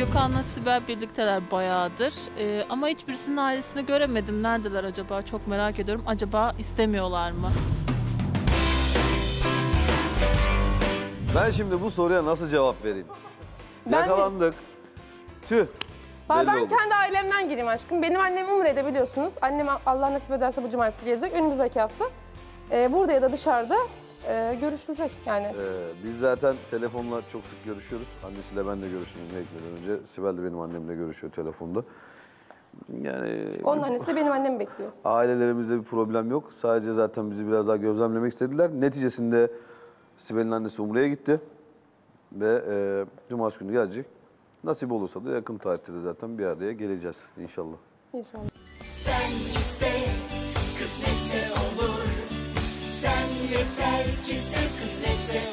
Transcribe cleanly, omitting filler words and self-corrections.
Gökhan'la Sibel birlikteler bayağıdır. Ama hiçbirisinin ailesini göremedim. Neredeler acaba? Çok merak ediyorum. Acaba istemiyorlar mı? Ben şimdi bu soruya nasıl cevap vereyim? Yakalandık. Tüh. Ben Belli oldu. kendi ailemden gireyim aşkım. Benim annem Umre'de biliyorsunuz. Annem Allah nasip ederse bu cumartesi gelecek. Önümüzdeki hafta. Burada ya da dışarıda görüşülecek yani. Biz zaten telefonla çok sık görüşüyoruz. Annesiyle ben de görüştüm gitmeden önce. Sibel de benim annemle görüşüyor telefonda. Yani Onun annesi de benim annemi bekliyor. Ailelerimizde bir problem yok. Sadece zaten bizi biraz daha gözlemlemek istediler. Neticesinde Sibel'in annesi Umre'ye gitti. Ve cumartesi günü gelecek. Nasip olursa da yakın tarihte de zaten bir araya geleceğiz inşallah. İnşallah. Sen iste, kısmetse olur. Sen yeter ki sen kısmetse